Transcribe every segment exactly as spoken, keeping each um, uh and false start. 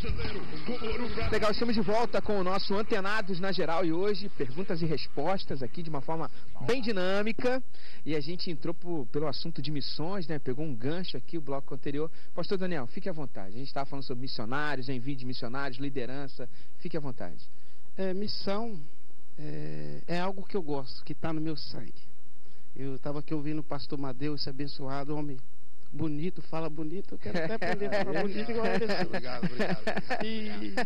Legal, estamos de volta com o nosso Antenados na Geral e hoje perguntas e respostas aqui de uma forma bem dinâmica e a gente entrou por, pelo assunto de missões, né? Pegou um gancho aqui, o bloco anterior. Pastor Daniel, fique à vontade. A gente estava falando sobre missionários, envio de missionários, liderança. Fique à vontade. É, missão é, é algo que eu gosto, que está no meu sangue. Eu estava aqui ouvindo o pastor Madeu, esse abençoado homem bonito, fala bonito, eu quero até aprender a falar bonito igual ele. Obrigado, obrigado, obrigado. E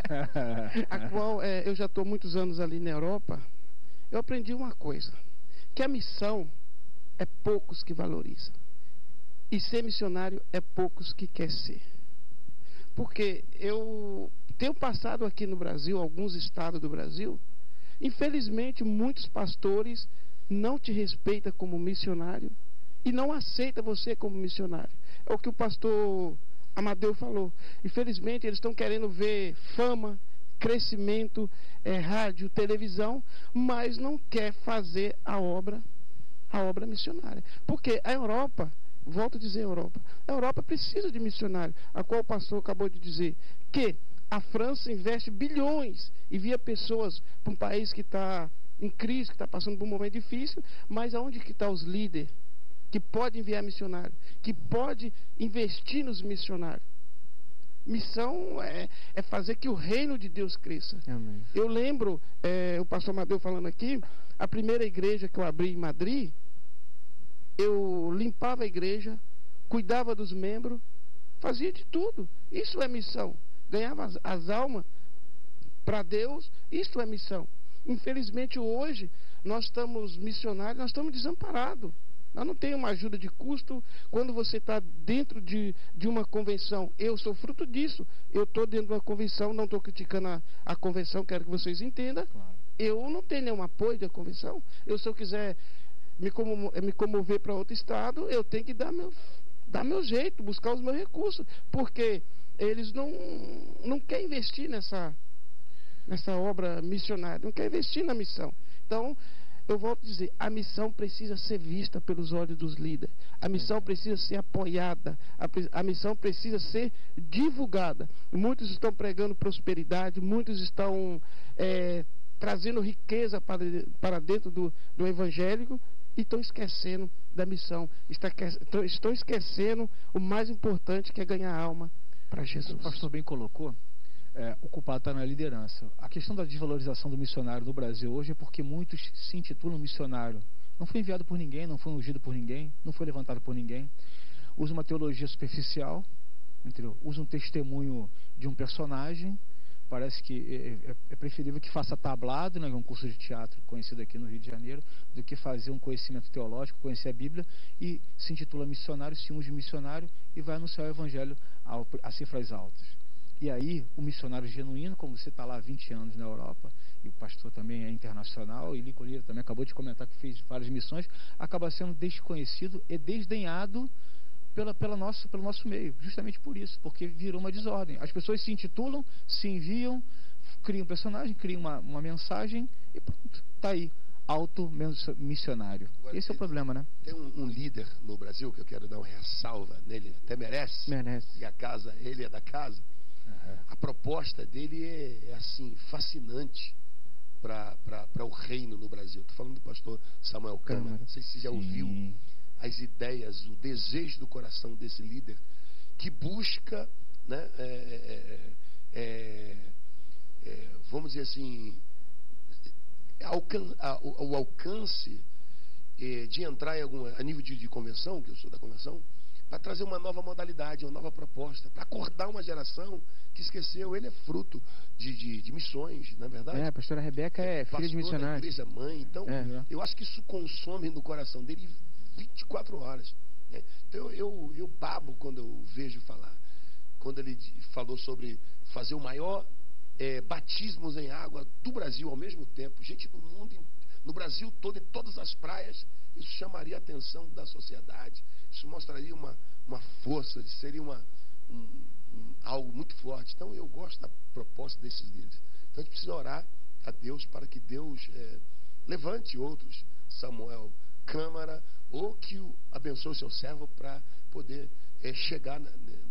a qual é, eu já estou muitos anos ali na Europa, eu aprendi uma coisa, que a missão é poucos que valorizam. E ser missionário é poucos que quer ser. Porque eu tenho passado aqui no Brasil, alguns estados do Brasil, infelizmente muitos pastores não te respeitam como missionário e não aceita você como missionário. É o que o pastor Amadeu falou. Infelizmente eles estão querendo ver fama, crescimento, é, rádio, televisão, mas não quer fazer a obra, a obra missionária. Porque a Europa, volto a dizer a Europa, a Europa precisa de missionário, a qual o pastor acabou de dizer, que a França investe bilhões e via pessoas para um país que está em crise, que está passando por um momento difícil, mas aonde que estão os líderes que pode enviar missionário, que pode investir nos missionários? Missão é, é fazer que o reino de Deus cresça. Amém. Eu lembro, é, o pastor Amadeu falando aqui, a primeira igreja que eu abri em Madrid, eu limpava a igreja, cuidava dos membros, fazia de tudo. Isso é missão. Ganhava as, as almas para Deus, isso é missão. Infelizmente hoje nós estamos missionários, nós estamos desamparados. Nós não temos uma ajuda de custo. Quando você está dentro de, de uma convenção, eu sou fruto disso. Eu estou dentro de uma convenção, não estou criticando a, a convenção, quero que vocês entendam. Claro. Eu não tenho nenhum apoio da convenção. Eu, se eu quiser me, como, me comover para outro estado, eu tenho que dar meu, dar meu jeito, buscar os meus recursos. Porque eles não, não querem investir nessa, nessa obra missionária, não querem investir na missão. Então, eu volto a dizer, a missão precisa ser vista pelos olhos dos líderes. A missão precisa ser apoiada. A, a missão precisa ser divulgada. Muitos estão pregando prosperidade, muitos estão é, trazendo riqueza para, para dentro do, do evangélico e estão esquecendo da missão. Está, estão esquecendo o mais importante, que é ganhar alma para Jesus. O pastor bem colocou. É, o culpado está na liderança. A questão da desvalorização do missionário no Brasil hoje é porque muitos se intitulam missionário. Não foi enviado por ninguém, não foi ungido por ninguém, não foi levantado por ninguém. Usa uma teologia superficial, entendeu? Usa um testemunho de um personagem. Parece que é, é, é preferível que faça tablado, né, um curso de teatro conhecido aqui no Rio de Janeiro, do que fazer um conhecimento teológico, conhecer a Bíblia, e se intitula missionário, se unge missionário e vai anunciar o evangelho a, a cifras altas. E aí, o missionário genuíno, como você está lá há vinte anos na Europa, e o pastor também é internacional, e Lico Lira também acabou de comentar que fez várias missões, acaba sendo desconhecido e desdenhado pela, pela nossa, pelo nosso meio, justamente por isso, porque virou uma desordem. As pessoas se intitulam, se enviam, criam um personagem, criam uma, uma mensagem, e pronto, está aí, auto-missionário. Esse é o problema, né? Tem um, um líder no Brasil, que eu quero dar uma ressalva nele, até merece, merece. E a casa, ele é da casa. Uhum. A proposta dele é, é assim, fascinante para o reino no Brasil. Estou falando do pastor Samuel Câmara. Não sei se você já Sim. ouviu as ideias, o desejo do coração desse líder, que busca, né, é, é, é, é, vamos dizer assim, alcan a, o, o alcance é, de entrar em alguma, a nível de, de convenção, que eu sou da convenção, para trazer uma nova modalidade, uma nova proposta, para acordar uma geração que esqueceu. Ele é fruto de, de, de missões, na verdade. É, a pastora Rebeca é, é filha de missionário. Igreja mãe, então é. eu acho que isso consome no coração dele vinte e quatro horas. Né? Então eu, eu babo quando eu vejo falar, quando ele falou sobre fazer o maior é, batismos em água do Brasil ao mesmo tempo. Gente do mundo, no Brasil todo, em todas as praias, isso chamaria a atenção da sociedade. Isso mostraria uma, uma força, seria uma, um, um, algo muito forte. Então eu gosto da proposta desses líderes. Então a gente precisa orar a Deus para que Deus é, levante outros, Samuel Câmara, ou que o, abençoe o seu servo para poder é, chegar na,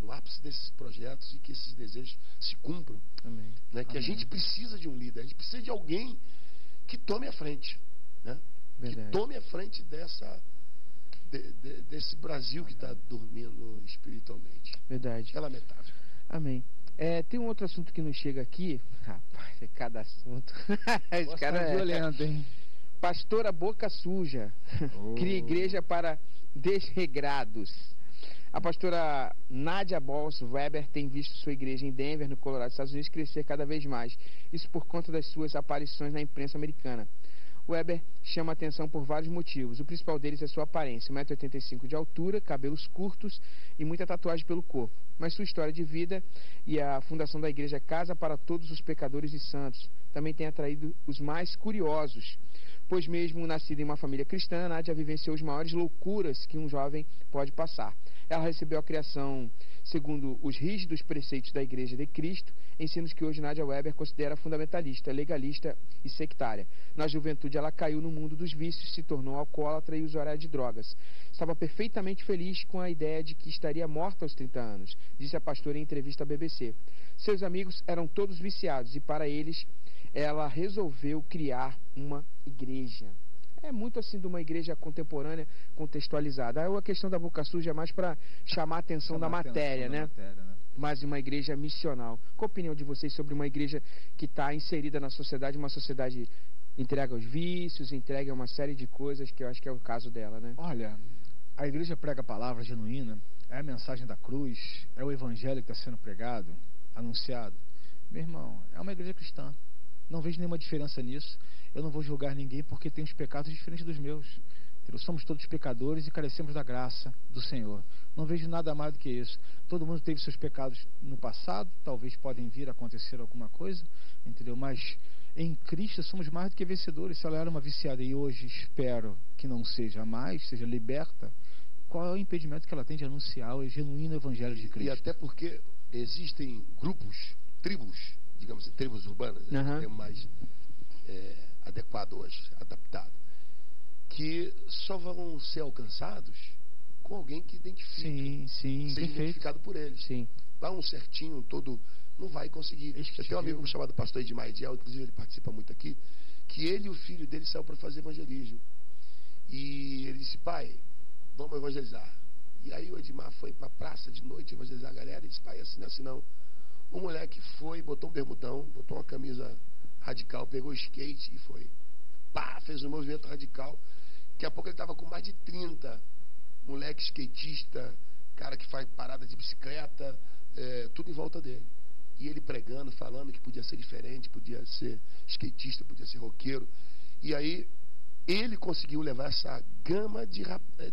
no ápice desses projetos e que esses desejos se cumpram. Amém. Né? Que Amém. a gente precisa de um líder, a gente precisa de alguém que tome a frente, né? Que tome a frente dessa, de, de, desse Brasil que está dormindo espiritualmente. Verdade. É lamentável. Amém. É, tem um outro assunto que nos chega aqui. Rapaz, é cada assunto. Esse cara é violento, hein? Pastora Boca Suja. Oh. Cria igreja para desregrados. A pastora Nadia Bols Weber tem visto sua igreja em Denver, no Colorado, Estados Unidos, crescer cada vez mais. Isso por conta das suas aparições na imprensa americana. Weber chama atenção por vários motivos. O principal deles é sua aparência, um metro e oitenta e cinco de altura, cabelos curtos e muita tatuagem pelo corpo. Mas sua história de vida e a fundação da igreja Casa para Todos os Pecadores e Santos também tem atraído os mais curiosos. Pois mesmo nascida em uma família cristã, Nádia vivenciou as maiores loucuras que um jovem pode passar. Ela recebeu a criação segundo os rígidos preceitos da Igreja de Cristo, ensinos que hoje Nadia Weber considera fundamentalista, legalista e sectária. Na juventude ela caiu no mundo dos vícios, se tornou alcoólatra e usuária de drogas. Estava perfeitamente feliz com a ideia de que estaria morta aos trinta anos, disse a pastora em entrevista à B B C. Seus amigos eram todos viciados e para eles ela resolveu criar uma igreja. É muito assim de uma igreja contemporânea, contextualizada. Aí a questão da boca suja é mais para chamar a atenção, chamar da, atenção matéria, da né? matéria, né? Mas uma igreja missional. Qual a opinião de vocês sobre uma igreja que está inserida na sociedade, uma sociedade entregue aos vícios, entregue a uma série de coisas, que eu acho que é o caso dela, né? Olha, a igreja prega a palavra genuína, é a mensagem da cruz, é o evangelho que está sendo pregado, anunciado. Meu irmão, é uma igreja cristã. Não vejo nenhuma diferença nisso. Eu não vou julgar ninguém porque tem os pecados diferentes dos meus. Somos todos pecadores e carecemos da graça do Senhor. Não vejo nada mais do que isso. Todo mundo teve seus pecados no passado, talvez podem vir a acontecer alguma coisa, entendeu? Mas em Cristo somos mais do que vencedores. Se ela era uma viciada e hoje espero que não seja mais, seja liberta, qual é o impedimento que ela tem de anunciar o genuíno evangelho de Cristo? E até porque existem grupos, tribos, digamos assim, tribos urbanas, uhum. Tem mais é, adequado hoje, adaptado, que só vão ser alcançados com alguém que identifique, sim, sim, seja perfeito. Identificado por eles. Sim. Dá um certinho todo, não vai conseguir. Eu tenho um amigo chamado pastor Edmar Ediel, inclusive ele participa muito aqui, que ele e o filho dele saiu para fazer evangelismo. E ele disse, pai, vamos evangelizar. E aí o Edmar foi para a praça de noite evangelizar a galera e disse, pai, assim, assim não. O moleque foi, botou um bermudão, botou uma camisa radical, pegou o skate e foi. Pá, fez um movimento radical. Daqui a pouco ele estava com mais de trinta. Moleque skatista, cara que faz parada de bicicleta, é, tudo em volta dele. E ele pregando, falando que podia ser diferente, podia ser skatista, podia ser roqueiro. E aí ele conseguiu levar essa gama de,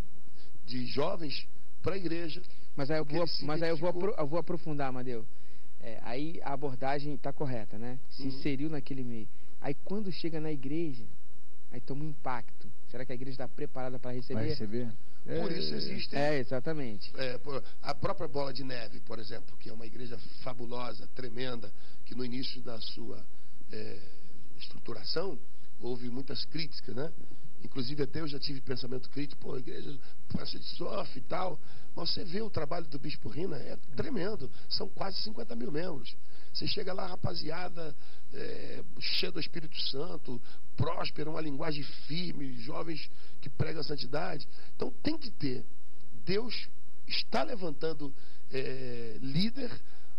de jovens para a igreja. Mas aí eu vou, mas aí eu vou, eu vou aprofundar, Amadeu. É, aí a abordagem está correta, né? Se uhum. inseriu naquele meio. Aí quando chega na igreja, aí toma um impacto. Será que a igreja está preparada para receber? Vai receber? Por isso existe. É, exatamente. É, a própria Bola de Neve, por exemplo, que é uma igreja fabulosa, tremenda, que no início da sua é, estruturação houve muitas críticas, né? Inclusive até eu já tive pensamento crítico, pô, a igreja faixa de sofre e tal. Mas você vê o trabalho do Bispo Rina, é tremendo. São quase cinquenta mil membros. Você chega lá, rapaziada, é, cheia do Espírito Santo, próspera, uma linguagem firme, jovens que pregam a santidade. Então tem que ter. Deus está levantando é, líder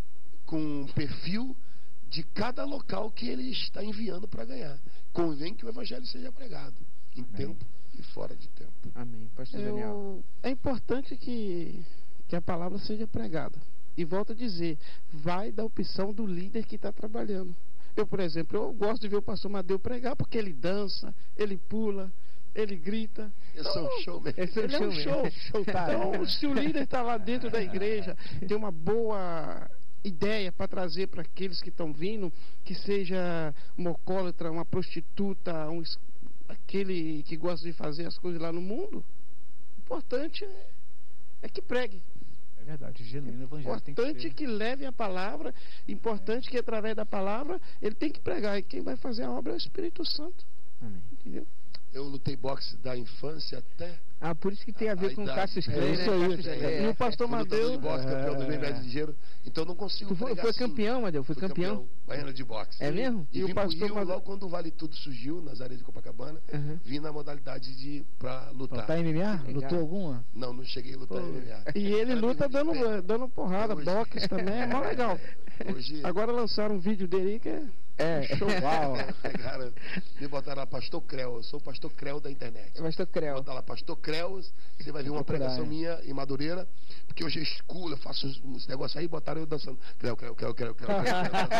com perfil de cada local que ele está enviando para ganhar. Convém que o evangelho seja pregado em Amém. Tempo e fora de tempo. Amém. Pastor Eu, Daniel. É importante que, que a palavra seja pregada. E volto a dizer, vai da opção do líder que está trabalhando. Eu, por exemplo, eu gosto de ver o pastor Madeu pregar porque ele dança, ele pula, ele grita. Esse então, é um show mesmo. Esse é ele é um show. show então, se o líder está lá dentro da igreja, tem uma boa ideia para trazer para aqueles que estão vindo, que seja um alcoólatra, uma prostituta, um, aquele que gosta de fazer as coisas lá no mundo, o importante é, é que pregue. É verdade, o genuíno evangelho importante tem que ser. que leve a palavra, importante é. que através da palavra ele tem que pregar, e quem vai fazer a obra é o Espírito Santo. Amém. Entendeu? Eu lutei boxe da infância até... Ah, por isso que tem a ver a com o idade. Cassius É Clay, isso né? aí, Cassius é. Clay, E é. o pastor Fui lutador Madeu... de boxe, campeão do meio médio ligeiro. Então não consigo Tu foi, pregar foi assim. campeão, Madeu? Foi Fui campeão? baiano de boxe. É mesmo? E, E o vim pastor pro Rio, Madeu- logo quando o Vale Tudo surgiu, nas áreas de Copacabana, Uhum. vim na modalidade de pra lutar. Tá em M M A? Que legal. Lutou alguma? Não, não cheguei a lutar Pô, em M M A. E ele Era luta meio dando, diferente. dando porrada, Hoje- boxe também, é mó legal. Hoje, Agora lançaram um vídeo dele aí que é... É. Show. Uau! pegaram, me botaram lá Pastor Creu. Eu sou o Pastor Creu da internet. Pastor Creu. Botar lá Pastor Creu, você vai ver uma Procurar, pregação hein? minha em Madureira, porque hoje é escuro, eu faço uns, uns negócios aí, botaram eu dançando. Creu, Creu, Creu, Creu, Creu, Creu,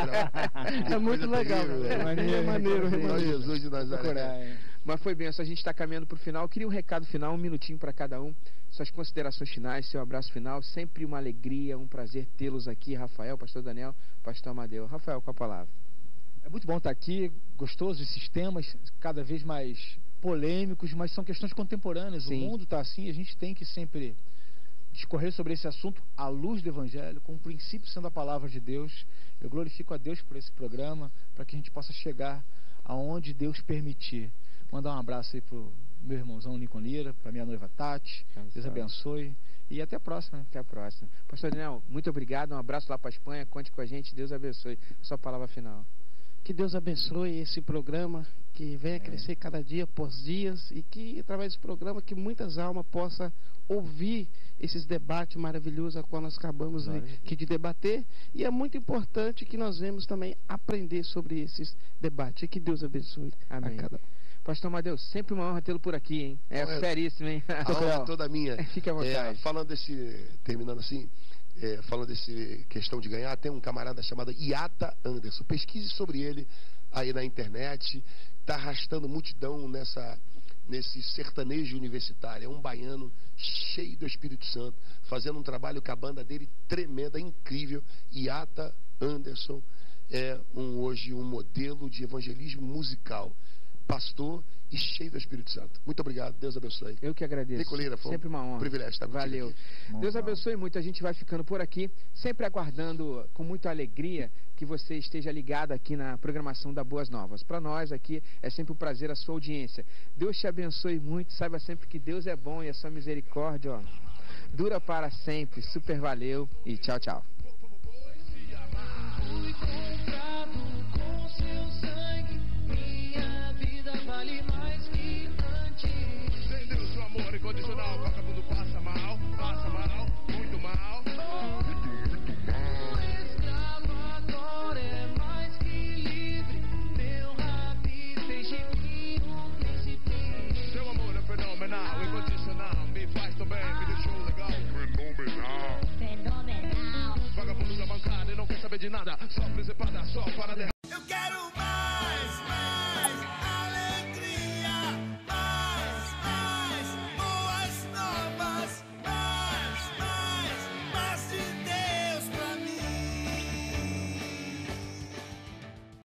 Creu. É muito Coisa legal. terrível, É velho. maneiro, é maneiro, é Só maneiro. Jesus de Nazaré. Procurar, hein? Mas foi bem, só a gente está caminhando para o final. Eu queria um recado final, um minutinho para cada um. Suas considerações finais, seu abraço final. Sempre uma alegria, um prazer tê-los aqui, Rafael, pastor Daniel, pastor Amadeu. Rafael, com a palavra. É muito bom estar aqui, gostoso esses temas, cada vez mais polêmicos, mas são questões contemporâneas. Sim. O mundo está assim, a gente tem que sempre discorrer sobre esse assunto à luz do Evangelho, com o princípio sendo a palavra de Deus. Eu glorifico a Deus por esse programa, para que a gente possa chegar aonde Deus permitir. Mandar um abraço aí pro meu irmãozão Lincoln Lira, para minha noiva Tati. Deus abençoe e até a próxima. Até a próxima. Pastor Daniel, muito obrigado. Um abraço lá para a Espanha. Conte com a gente. Deus abençoe. Sua palavra final. Que Deus abençoe esse programa, que venha crescer cada dia após dias e que através desse programa que muitas almas possam ouvir esses debates maravilhosos a qual nós acabamos Glória a Deus. aqui de debater. E é muito importante que nós vemos também aprender sobre esses debates. E que Deus abençoe Amém. a cada um. Pastor Amadeu, sempre uma honra tê-lo por aqui, hein? É É. seríssimo, hein? A honra é toda minha. Fique à vontade. É, falando desse, terminando assim, é, falando desse questão de ganhar, tem um camarada chamado Iata Anderson. Pesquise sobre ele aí na internet. Está arrastando multidão nessa, nesse sertanejo universitário. É um baiano cheio do Espírito Santo, fazendo um trabalho com a banda dele tremenda, incrível. Iata Anderson é um, hoje um modelo de evangelismo musical. Pastor e cheio do Espírito Santo. Muito obrigado, Deus abençoe. Eu que agradeço. Nicoleira, foi Sempre uma honra. um privilégio estar contigo Valeu. aqui. Deus abençoe muito. A gente vai ficando por aqui, sempre aguardando com muita alegria que você esteja ligado aqui na programação da Boas Novas. Para nós aqui é sempre um prazer a sua audiência. Deus te abençoe muito. Saiba sempre que Deus é bom e a sua misericórdia, ó, dura para sempre. Super valeu e tchau, tchau. Fui comprado com seu sangue, minha vida vale mais que antes. Sem Deus, o amor incondicional, vagabundo passa mal, passa mal, muito mal. O escravo agora é mais que livre, meu rabi fez de mim um príncipe. Seu amor é fenomenal, incondicional, me faz tão bem, me deixou legal. Fenomenal. Fenomenal. Vagabundo da bancada e não quer saber de nada, só presepada, só para derramar.